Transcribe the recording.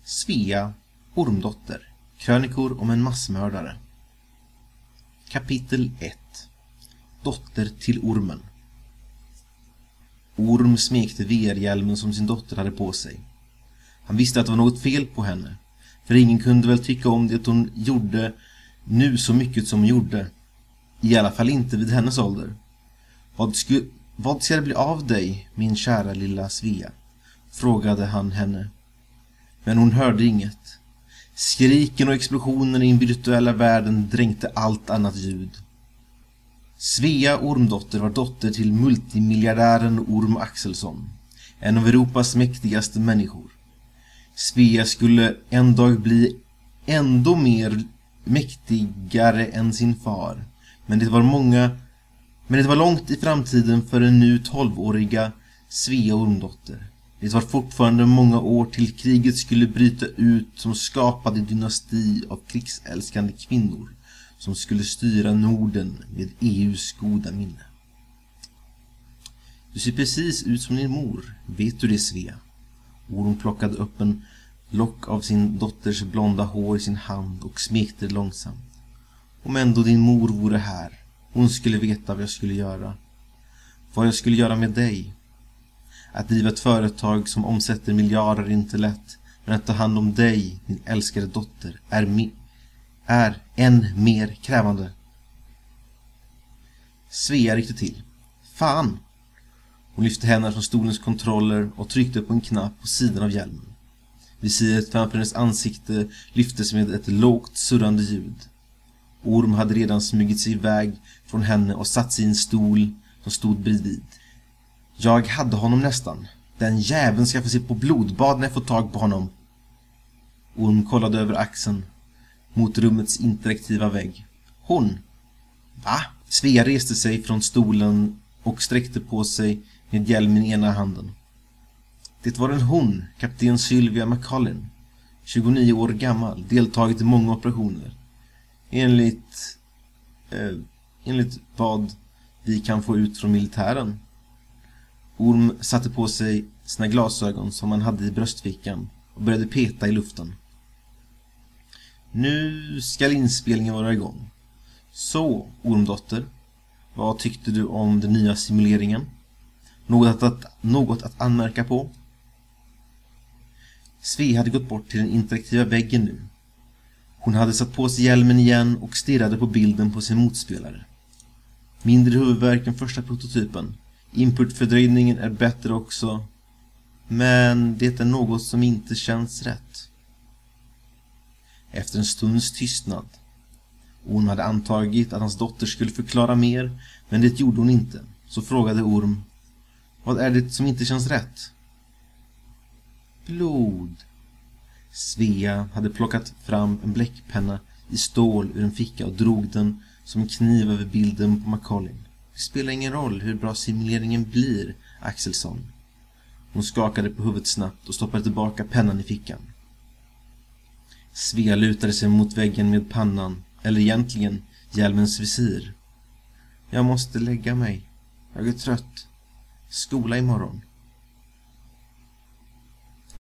Svea Ormdotter. Krönikor om en massmördare. Kapitel 1. Dotter till ormen. Orm smekte VR-hjälmen som sin dotter hade på sig. Han visste att det var något fel på henne, för ingen kunde väl tycka om det hon gjorde nu så mycket som hon gjorde. I alla fall inte vid hennes ålder. Vad ska det bli av dig, min kära lilla Svea? Frågade han henne. Men hon hörde inget. Skriken och explosionen i den virtuella världen dränkte allt annat ljud. Svea Ormdotter var dotter till multimiljardären Orm Axelsson, en av Europas mäktigaste människor. Svea skulle en dag bli ändå mer mäktigare än sin far, men det var långt i framtiden för den nu 12-åriga Svea Ormdotter. Det var fortfarande många år till kriget skulle bryta ut, som skapade en dynasti av krigsälskande kvinnor som skulle styra Norden med EUs goda minne. Du ser precis ut som din mor, vet du det, Svea? Orm plockade upp en lock av sin dotters blonda hår i sin hand och smekte långsamt. Om ändå din mor vore här, hon skulle veta vad jag skulle göra. Vad jag skulle göra med dig. Att driva ett företag som omsätter miljarder är inte lätt, men att ta hand om dig, min älskade dotter, är än mer krävande. Svea ryckte till. Fan! Hon lyfte händerna från stolens kontroller och tryckte på en knapp på sidan av hjälmen. Visiret framför hennes ansikte lyftes med ett lågt surrande ljud. Orm hade redan smugit sig iväg från henne och satt sig i en stol som stod bredvid. Jag hade honom nästan. Den jäveln ska få se på blodbad när jag får tag på honom. Orm kollade över axeln mot rummets interaktiva vägg. Hon. Va? Svea reste sig från stolen och sträckte på sig med hjälmen i ena handen. Det var en hon, kapten Sylvia McCollin, 29 år gammal, deltagit i många operationer. Enligt vad vi kan få ut från militären. Orm satte på sig sina glasögon som han hade i bröstfickan och började peta i luften. Nu ska inspelningen vara igång. Så, Ormdotter, vad tyckte du om den nya simuleringen? Något att anmärka på? Svea hade gått bort till den interaktiva väggen nu. Hon hade satt på sig hjälmen igen och stirrade på bilden på sin motspelare. Mindre huvudvärk än första prototypen. Inputfördröjningen är bättre också. Men det är något som inte känns rätt. Efter en stunds tystnad. Orm hade antagit att hans dotter skulle förklara mer, men det gjorde hon inte. Så frågade Orm. Vad är det som inte känns rätt? Blod. Svea hade plockat fram en bläckpenna i stål ur en ficka och drog den som en kniv över bilden på McCollin. Det spelar ingen roll hur bra simuleringen blir, Axelsson. Hon skakade på huvudet snabbt och stoppade tillbaka pennan i fickan. Svea lutade sig mot väggen med pannan, eller egentligen hjälmens visir. Jag måste lägga mig. Jag är trött. Skola imorgon.